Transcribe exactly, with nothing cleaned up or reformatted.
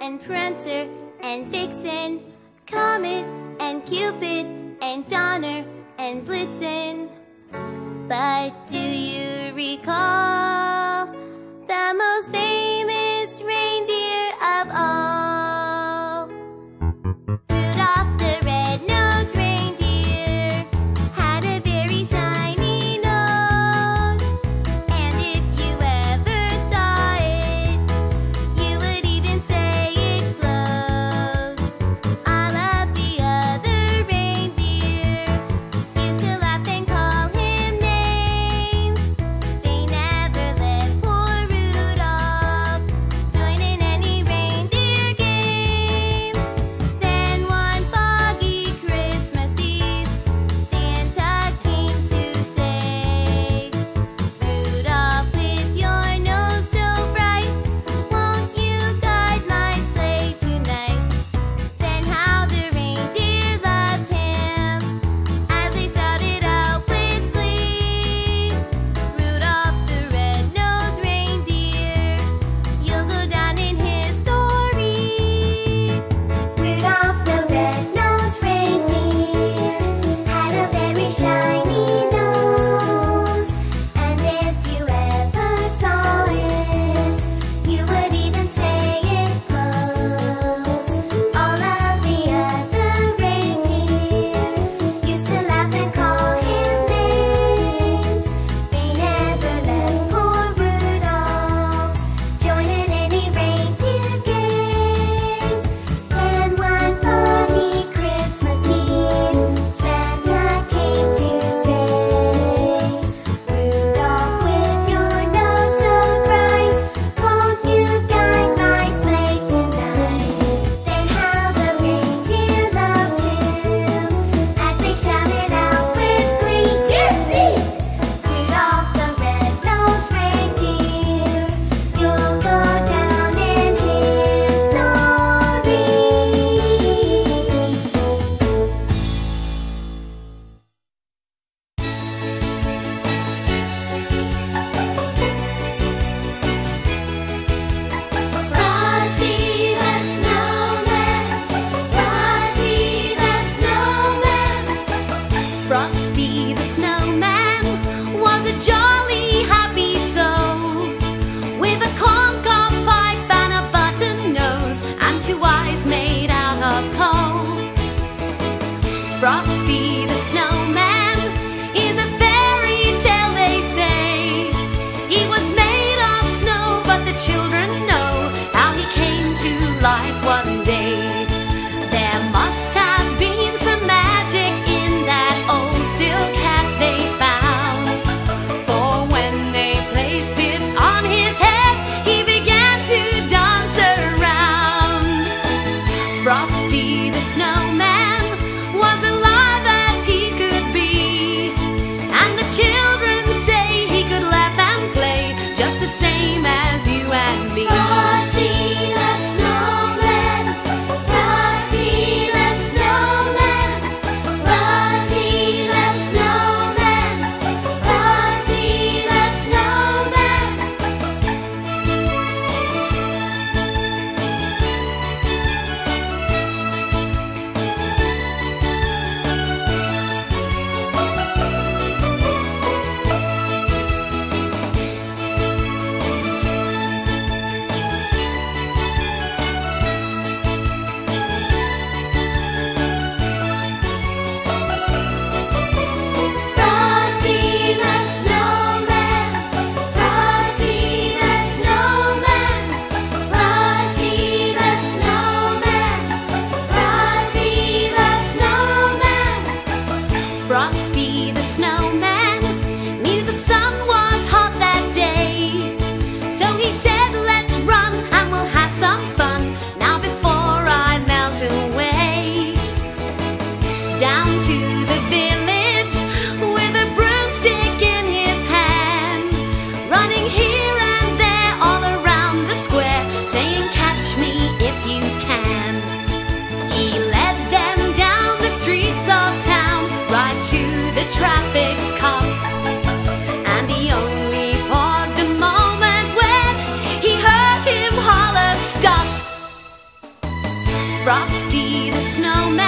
and Prancer and Vixen, Comet and Cupid and Donner and Blitzen. But do you recall the most famous reindeer of all? Rudolph the red-nosed reindeer had a very shiny nose, and if you ever saw it, you would even say it glows. All of the other reindeer used to laugh and call him names. They never let poor Rudolph join in any reindeer games. Then one foggy Christmas Eve, Santa came to say, Rudolph, with your nose so bright, won't you guide my sleigh tonight? Then how the reindeer loved him as they shouted out with glee, Rudolph the red-nosed reindeer, you'll go down in history. Rudolph the red-nosed reindeer had a very shiny nose, and if you ever saw it, you would even say it glows. All of the other reindeer used to laugh and call him names. They never let poor Rudolph join in any reindeer games. Then one foggy Christmas Eve, Santa came to say, Rudolph, with your nose so bright, won't you guide my sleigh tonight? Then how the reindeer loved him as they shouted out with glee, Yippee! Rudolph the red-nosed reindeer, you'll go down in Frosty the snowman, Frosty the snowman. Frosty the snowman was a jolly happy soul, with a corncob pipe and a button nose, and two eyes made out of coal. Frosty the snowman is a fairy tale, they say. He was made of snow, but the children know how he came to life one day. There must have been some magic in that old silk hat they found, for when they placed it on his head, he began to dance around. Frosty the snowman was alive as he could be, and the children say he could laugh and play just the same as you and me. Frosty the snowman, Frosty the snowman, Frosty the snowman, Frosty the snowman. Frosty the Snowman.